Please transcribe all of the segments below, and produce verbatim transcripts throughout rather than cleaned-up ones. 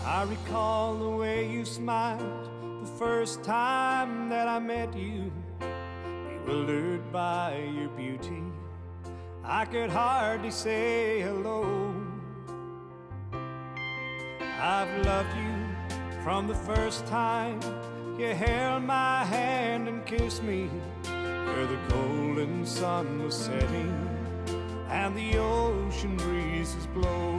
I recall the way you smiled the first time that I met you. Bewildered by your beauty, I could hardly say hello. I've loved you from the first time you held my hand and kissed me, where the golden sun was setting and the ocean breezes blow.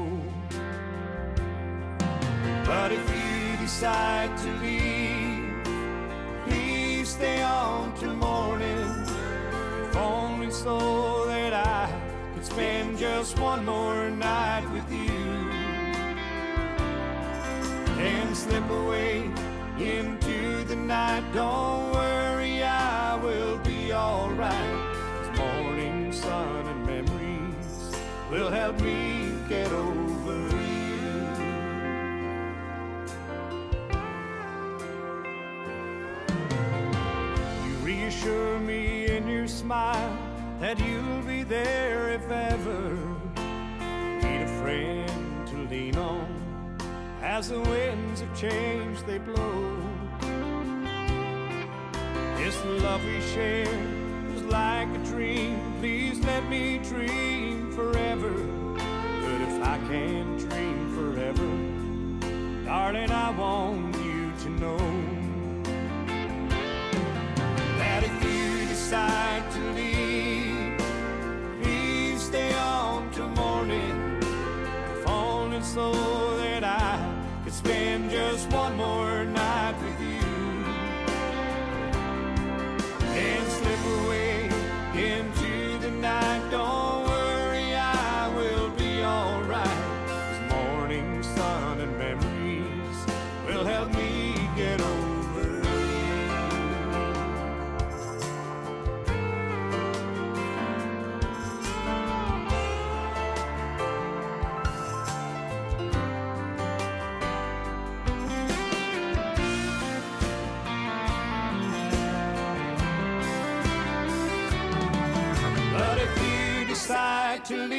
But if you decide to leave, please stay on till morning, if only so that I could spend just one more night with you, and slip away into the night. Don't worry, I will be alright. This morning sun and memories will help me get over you. You reassure me in your smile that you'll be there if ever need a friend to lean on, as the winds of change they blow. This love we share is like a dream. Please let me dream forever. But if I can't dream forever, darling, I want you to know that if you decide to leave, please stay on till morning, if only so that I could spend just one more night with you, and slip away into the night. Don't worry, I will be alright. This morning sun and memories will help me get over you. But if you decide to leave,